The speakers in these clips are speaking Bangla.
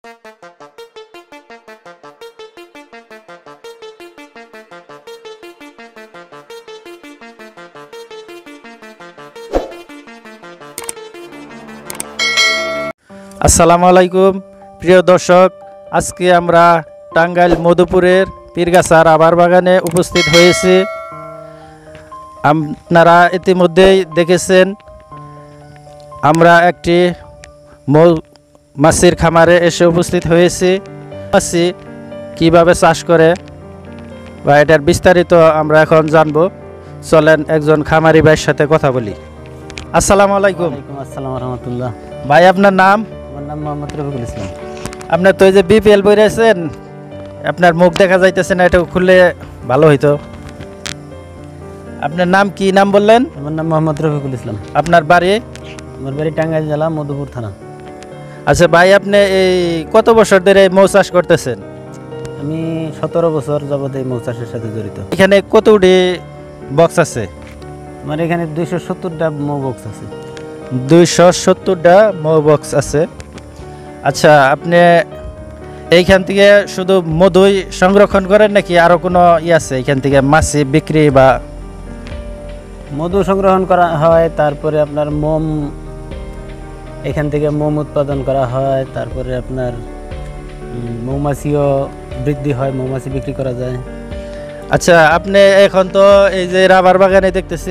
আসসালামু আলাইকুম প্রিয় দর্শক, আজকে আমরা টাঙ্গাইল মধুপুরের পীরগাছা রাবার বাগানে উপস্থিত হয়েছি। আপনারা ইতিমধ্যেই দেখেছেন আমরা একটি মৌমাছির খামারে এসে উপস্থিত হয়েছি। মৌমাছি কীভাবে চাষ করে বা এটার বিস্তারিত আমরা এখন জানব। চলেন একজন খামারি ভাইয়ের সাথে কথা বলি। আসসালামু আলাইকুম। আসসালামু রাহমাতুল্লাহ। ভাই, আপনার নাম? আমার নাম মোহাম্মদ রফিকুল ইসলাম। আপনার তো এই যে বিপিএল বই রয়েছেন, আপনার মুখ দেখা যাইতেছে না, এটা খুললে ভালো হইতো। আপনার নাম কি নাম বললেন? আমার নাম মোহাম্মদ রফিকুল ইসলাম। আপনার বাড়ি? আমার বাড়ি টাঙ্গাইল জেলা মধুপুর থানা। আচ্ছা ভাই, আপনি এই কত বছর ধরে মৌ চাষ করতেছেন? আমি 17 বছর যাবত এই মৌ চাষের সাথে জড়িত। এখানে কতটি বক্স আছে? আমার এখানে 270টা মৌ বক্স আছে। 270টা মৌ বক্স আছে। আচ্ছা, আপনি এইখান থেকে শুধু মধুই সংরক্ষণ করেন নাকি আরো কোনো আছে এখান থেকে মাছি বিক্রি বা? মধু সংগ্রহণ করা হয়, তারপরে আপনার মোম, এখান থেকে মোম উৎপাদন করা হয়, তারপরে আপনার মৌমাছিও বৃদ্ধি হয়, মৌমাছি বিক্রি করা যায়। আচ্ছা, আপনি এখন তো এই যে রাবার বাগানে দেখতেছি,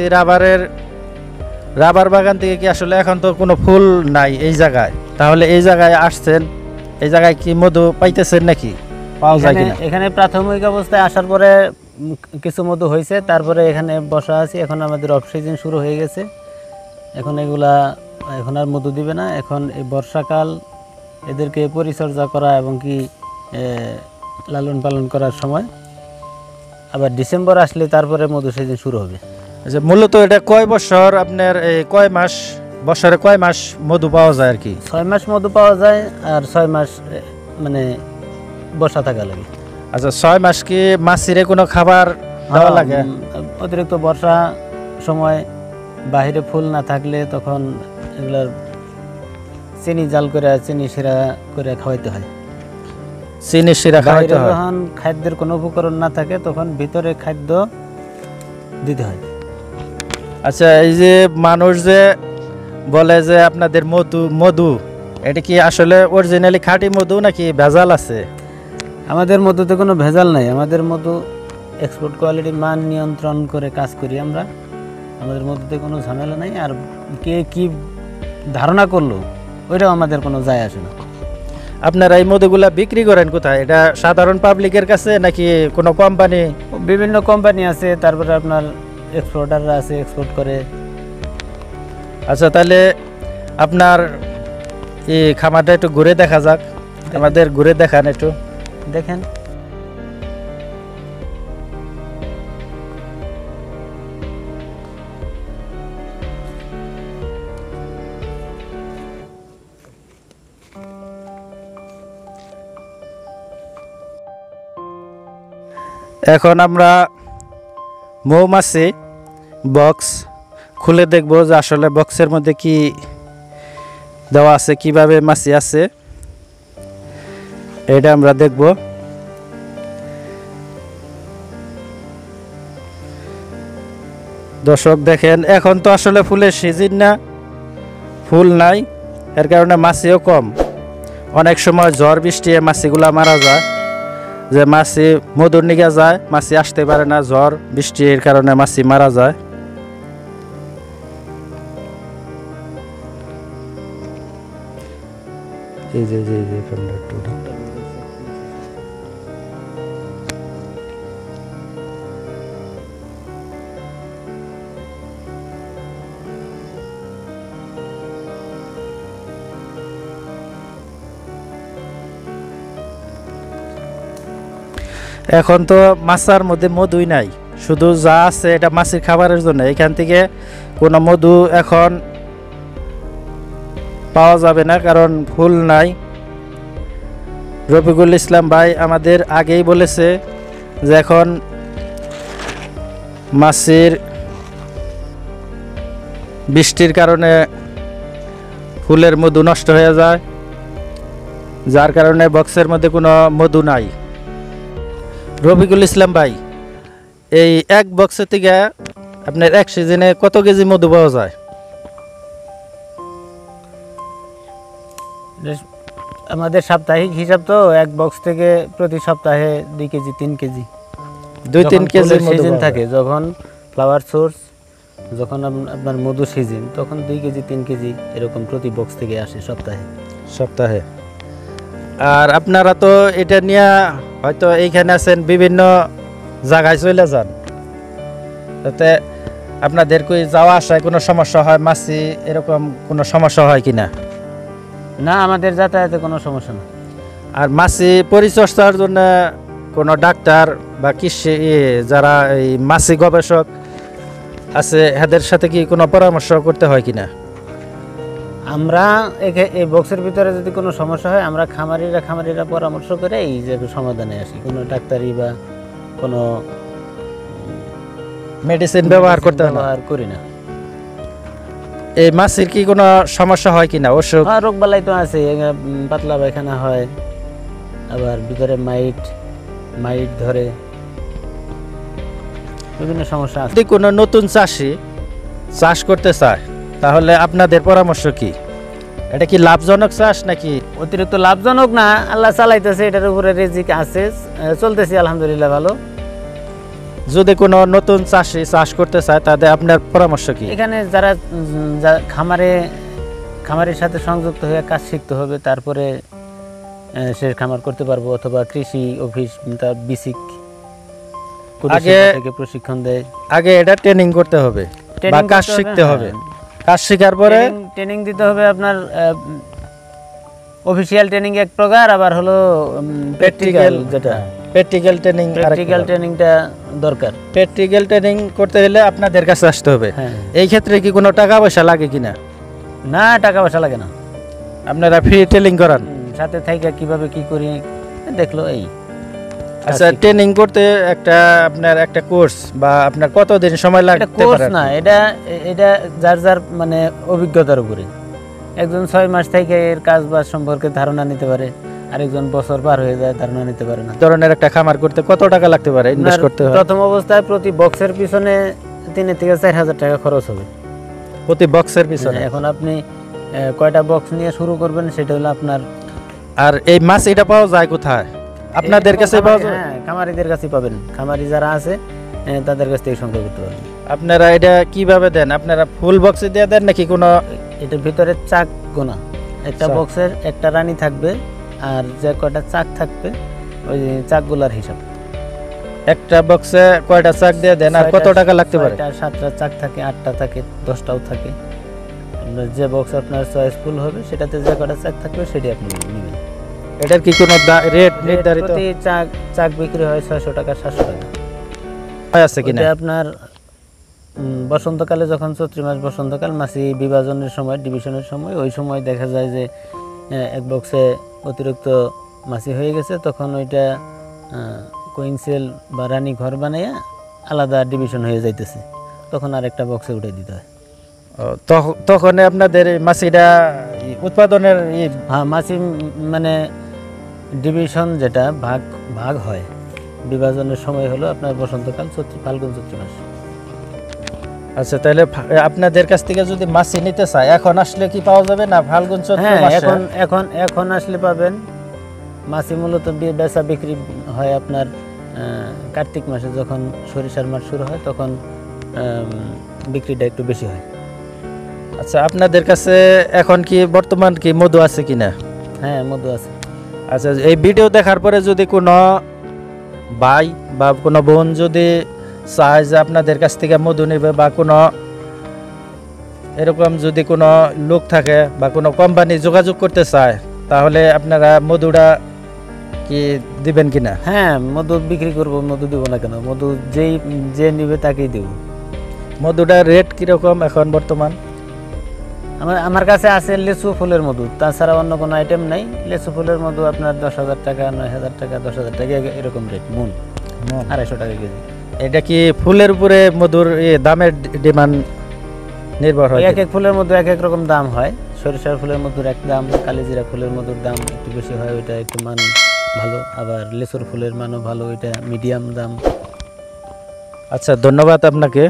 রাবার বাগান থেকে কি আসলে এখন তো কোনো ফুল নাই এই জায়গায়, তাহলে এই জায়গায় আসছেন, এই জায়গায় কি মধু পাইতেছেন নাকি? পাওয়া যায় কিনা? এখানে প্রাথমিক অবস্থায় আসার পরে কিছু মধু হয়েছে, তারপরে এখানে বসা আছি। এখন আমাদের অফ সিজন শুরু হয়ে গেছে, এখন এখন আর মধু দিবে না। এখন এই বর্ষাকাল এদেরকে পরিচর্যা করা এবং কি লালন পালন করার সময়, আবার ডিসেম্বর আসলে তারপরে মধু সিজন শুরু হবে। আচ্ছা, মূলত এটা কয় বছর আপনার কয় মাস, বছরে কয় মাস মধু পাওয়া যায় আর কি? 6 মাস মধু পাওয়া যায়, আর 6 মাস মানে বর্ষা থাকা লাগে। আচ্ছা, 6 মাস কি মাছিরে কোনো খাবার দেওয়া লাগে? অতিরিক্ত বর্ষা সময় বাহিরে ফুল না থাকলে তখন এগুলার চিনি জাল করে, চিনি শিরা করে খাওয়াইতে হয়। চিনি শিরা খাওয়াইতে হয়। যখন খাদ্যের কোনো উপকরণ না থাকে তখন ভিতরে খাদ্য দিতে হয়। আচ্ছা, এই যে মানুষ যে বলে যে আপনাদের মধু এটা কি আসলে অরিজিনালি খাঁটি মধু নাকি ভেজাল আছে? আমাদের মধুতে কোনো ভেজাল নাই। আমাদের মধু এক্সপোর্ট কোয়ালিটি মান নিয়ন্ত্রণ করে কাজ করি আমরা। আমাদের মধুতে কোনো ঝামেলা নাই। আর কে কি ধারণা করলো ওইটাও আমাদের কোনো যায় আসে না। আপনারা এই মধুগুলা বিক্রি করেন কোথায়? এটা সাধারণ পাবলিকের কাছে নাকি কোনো কোম্পানি? বিভিন্ন কোম্পানি আছে, তারপরে আপনার এক্সপোর্টাররা আছে, এক্সপোর্ট করে। আচ্ছা, তাহলে আপনার এই খামারটা একটু ঘুরে দেখা যাক। আমাদের ঘুরে দেখান একটু। দেখেন, এখন আমরা মৌমাছি বক্স খুলে দেখব যে আসলে বক্সের মধ্যে কি দেওয়া আছে, কিভাবে মাছি আছে এটা আমরা দেখব। দর্শক দেখেন, এখন তো আসলে ফুলের সিজন না, ফুল নাই, এর কারণে মাছিও কম। অনেক সময় ঝড় বৃষ্টি মাছিগুলা মারা যায়, যে মাছি মধুর নিগে যায়, মাছি আসতে পারে না, ঝড় বৃষ্টির কারণে মাছি মারা যায়। এই যে এখন তো মাছার মধ্যে মধুই নাই, শুধু যা আছে এটা মাছের খাবারের জন্য। এখান থেকে কোনো মধু এখন পাওয়া যাবে না, কারণ ফুল নাই। রফিকুল ইসলাম ভাই আমাদের আগেই বলেছে যে এখন মাছের বৃষ্টির কারণে ফুলের মধু নষ্ট হয়ে যায়। যার কারণে বক্সের মধ্যে কোনো মধু নাই। রফিকুল ইসলাম ভাই, এই এক বক্সের থেকে আপনার এক সিজনে কত কেজি মধু পাওয়া যায়? আমাদের সাপ্তাহিক হিসাব তো এক বক্স থেকে প্রতি সপ্তাহে 2 কেজি 3 কেজি 2-3 কেজি সিজন থাকে। যখন ফ্লাওয়ার সোর্স, যখন আপনার মধু সিজন, তখন 2 কেজি 3 কেজি এরকম প্রতি বক্স থেকে আসে সপ্তাহে। আর আপনারা তো এটা নিয়ে হয়তো এইখানে আছেন, বিভিন্ন জায়গায় চলে যান, তাতে আপনাদের কই যাওয়া আসায় কোনো সমস্যা হয়? মাছি এরকম কোনো সমস্যা হয় কিনা? না, আমাদের যাতায়াতে কোনো সমস্যা না। আর মাছি পরিচর্যার জন্য কোনো ডাক্তার বা কৃষি যারা এই মাছি গবেষক আছে, এদের সাথে কি কোনো পরামর্শ করতে হয় কিনা? আমরা এই বক্সের ভিতরে যদি কোনো সমস্যা হয়, আমরা খামারিরা পরামর্শ করে এই যে সমাধানে আসি। কোনো ডাক্তারি বা কোনো মেডিসিন ব্যবহার করি না। এই মাছির কি কোনো সমস্যা হয় কিনা? অসুখ রোগ বালাই তো আছে, পাতলা পায়খানা হয়, আবার ভিতরে মাইট ধরে, বিভিন্ন সমস্যা আছে। যদি কোনো নতুন চাষি চাষ করতে চায়, তাহলে আপনাদের পরামর্শ কি? এটা কি লাভজনক চাষ নাকি? অতিরিক্ত লাভজনক না, আল্লাহ চালাইতেছে, এটার উপরে রিজিক আছে, চলতেছি আলহামদুলিল্লাহ ভালো। যদি কোনো নতুন চাষি চাষ করতে চায়, তাদের আপনার পরামর্শ কি? এখানে যারা খামারের সাথে সংযুক্ত হয়ে কাজ শিখতে হবে, তারপরে সে খামার করতে পারবো, অথবা কৃষি অফিস তার বেসিক প্রশিক্ষণ দেয়। আগে এটা ট্রেনিং করতে হবে বা কাজ শিখতে হবে। কাজ শেখার পরে ট্রেনিং দিতে হবে। আপনার অফিশিয়াল ট্রেনিং এক প্রকার, আবার হলো প্র্যাকটিক্যাল, যেটা প্র্যাকটিক্যাল ট্রেনিংটা দরকার। প্র্যাকটিক্যাল ট্রেনিং করতে হলে আপনাদের কাছে আসতে হবে। এই ক্ষেত্রে কি কোনো টাকা পয়সা লাগে কিনা? না, টাকা পয়সা লাগে না, আপনারা ফ্রি ট্রেনিং করান। সাথে থাইকা কিভাবে কি করি দেখলো এই। আচ্ছা, ট্রেনিং করতে আপনার একটা কোর্স বা আপনার কতদিন সময় লাগতে পারে? কোর্স না, এটা যার মানে অভিজ্ঞতার উপরে। একজন 6 মাস থেকে এর কাজ বাজ সম্পর্কে ধারণা নিতে পারে, আরেকজন বছর পার হয়ে যায়, ধারণা নিতে পারে না। ধরনের একটা খামার করতে কত টাকা লাগতে পারে, ইনভেস্ট করতে হয়? প্রথম অবস্থায় প্রতি বক্সের পিছনে 3 থেকে 4,000 টাকা খরচ হবে। প্রতি বক্সের পিছনে? এখন আপনি কয়টা বক্স নিয়ে শুরু করবেন সেটা হলো আপনার। আর এই মাছ এটা পাওয়া যায় কোথায়? আপনাদের কাছে পাওয়া যায়? হ্যাঁ, খামারিদের কাছেই পাবেন। খামারি যারা আছে তাদের কাছ থেকে সংগ্রহ করতে পারবেন। আপনারা এটা কিভাবে দেন? আপনারা ফুল বক্সে দিয়ে দেন নাকি কোনো? এটার ভিতরে চাক গোনা, একটা বক্সের একটা রানী থাকবে, আর যে কয়টা চাক থাকবে ওই চাকগুলার হিসাব। একটা বক্সে কয়টা চাক দিয়ে দেন আর কত টাকা লাগতে পারে? 7টা চাক থাকে, 8টা থাকে, 10টাও থাকে। আপনার যে বক্স আপনার চয়েসফুল হবে, সেটাতে যে কয়টা চাক থাকবে সেটি আপনি নেবেন। এটার কি কোনো রেট নির্ধারিত? প্রতি চাক বিক্রি হয় 600 টাকা, 700 টাকা আছে কিনা? আপনার বসন্তকালে, যখন চৈত্র মাস বসন্তকাল, মাছি বিভাজনের সময়, ডিভিশনের সময়, ওই সময় দেখা যায় যে এক বক্সে অতিরিক্ত মাছি হয়ে গেছে, তখন ওইটা কোইনসেল বা রানী ঘর বানাইয়া আলাদা ডিভিশন হয়ে যাইতেছে, তখন আরেকটা বক্সে উঠে দিতে হয়। তখন আপনাদের মাছিটা উৎপাদনের মাছি মানে ডিভিশন যেটা ভাগ হয়, বিভাজনের সময় হলো আপনার বসন্তকাল, ফাল্গুন চৈত্র মাস। আচ্ছা, তাহলে আপনাদের কাছ থেকে যদি মাছি নিতে চায়, এখন আসলে কি পাওয়া যাবে না? ফাল্গুন চৈত্র মাসে? এখন আসলে পাবেন। মাছি মূলত বেচা বিক্রি হয় আপনার কার্তিক মাসে, যখন সরিষার মাস শুরু হয়, তখন বিক্রিটা একটু বেশি হয়। আচ্ছা, আপনাদের কাছে এখন কি বর্তমান কি মধু আছে কিনা? হ্যাঁ, মধু আছে। আচ্ছা, এই ভিডিও দেখার পরে যদি কোনো ভাই বা কোনো বোন যদি চায় যে আপনাদের কাছ থেকে মধু নেবে, বা কোনো এরকম যদি কোনো লোক থাকে বা কোনো কোম্পানি যোগাযোগ করতে চায়, তাহলে আপনারা মধুটা কি দিবেন কিনা? হ্যাঁ, মধু বিক্রি করব, মধু দিব না কেন? মধু যে নিবে তাকেই দেব। মধুটার রেট কিরকম এখন বর্তমান? আমার কাছে আছে লেচু ফুলের মধু, তাছাড়া অন্য কোনো আইটেম নাই। লেচু ফুলের মধু আপনার 10,000 টাকা, 9,000 টাকা, 10,000 টাকা এরকম রেট, মন 250 টাকা কেজি। এটা কি ফুলের উপরে মধুর দামের ডিমান্ড নির্ভর হয়? এক এক ফুলের মধ্যে এক এক রকম দাম হয়, সরিষার ফুলের মধুর এক দাম, কালিজিরা ফুলের মধুর দাম একটু বেশি হয়, ওইটা একটু মান ভালো। আবার লেচুর ফুলের মানও ভালো, ওইটা মিডিয়াম দাম। আচ্ছা, ধন্যবাদ আপনাকে।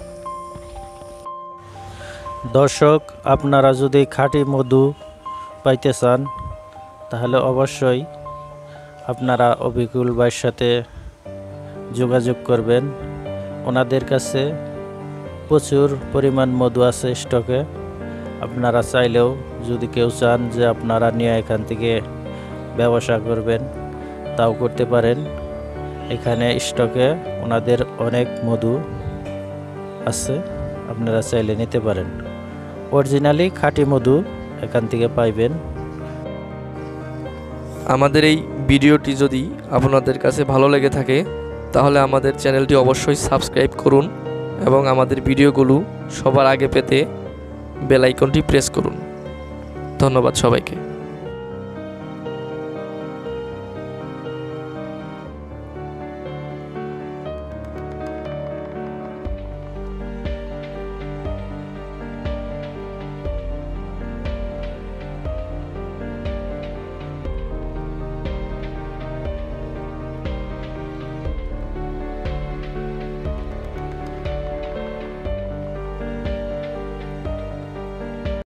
দর্শক, আপনারা যদি খাঁটি মধু পাইতে চান তাহলে অবশ্যই আপনারা অবিকুল ভাইয়ের সাথে যোগাযোগ করবেন। ওনাদের কাছে প্রচুর পরিমাণ মধু আছে স্টকে। আপনারা চাইলেও যদি কেউ চান যে আপনারা নিয়ে এখান থেকে ব্যবসা করবেন, তাও করতে পারেন। এখানে স্টকে ওনাদের অনেক মধু আছে, আপনারা চাইলে নিতে পারেন। অরিজিনালি খাঁটি মধু এখান থেকে পাইবেন। আমাদের এই ভিডিওটি যদি আপনাদের কাছে ভালো লেগে থাকে তাহলে আমাদের চ্যানেলটি অবশ্যই সাবস্ক্রাইব করুন এবং আমাদের ভিডিওগুলো সবার আগে পেতে বেল আইকনটি প্রেস করুন। ধন্যবাদ সবাইকে।